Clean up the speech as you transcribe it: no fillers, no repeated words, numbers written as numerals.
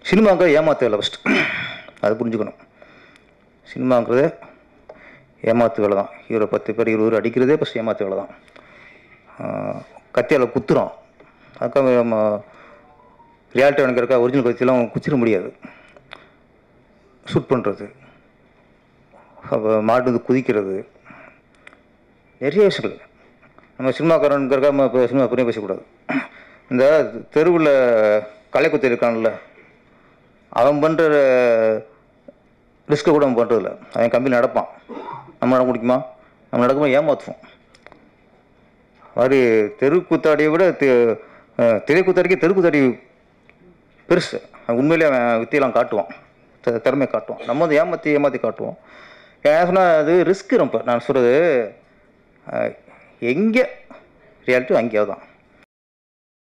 சினிமாங்கிறது ஏமாத்து வேலை ஃபஸ்ட்டு, அது புரிஞ்சுக்கணும். சினிமாங்கிறது ஏமாத்து வேலை தான். ஹீரோ 10 பேர் 20 பேர் அடிக்கிறதே ஃபஸ்ட் ஏமாத்து வேலை தான். கத்தியால் குத்துறோம், அதுக்காக நம்ம ரியாலிட்டி நினைக்கிறக்கா ஒரிஜினல் கத்தியெல்லாம் குத்திட முடியாது. ஷூட் பண்ணுறது, அப்போ மாட்டு வந்து குதிக்கிறது, நிறைய விஷயங்கள். நம்ம சினிமாக்காரனுங்கிறக்கா நம்ம இப்போ சினிமா பற்றியும் பேசக்கூடாது. இந்த தெருவில் கலைக்குத்தி இருக்கான்ல, அவன் பண்ணுற ரிஸ்க்கை கூட அவன் பண்ணுறதில்ல. அவன் கம்பெனி நடப்பான், நம்ம நடக்க முடியுமா? நம்ம நடக்கும்போது ஏமாற்றுவோம். மாதிரி தெருக்கூத்தாடியை விட திரைக்கூத்தாடிக்கே தெருக்கூத்தாடி பெருசு. உண்மையிலே அவன் வித்தியெல்லாம் காட்டுவான், திறமையை காட்டுவான். நம்ம வந்து ஏமாற்றி காட்டுவோம். ஏன் சொன்னால் அது ரிஸ்க்கு. ரொம்ப நான் சொல்கிறது, எங்கே ரியாலிட்டி அங்கேயா தான்.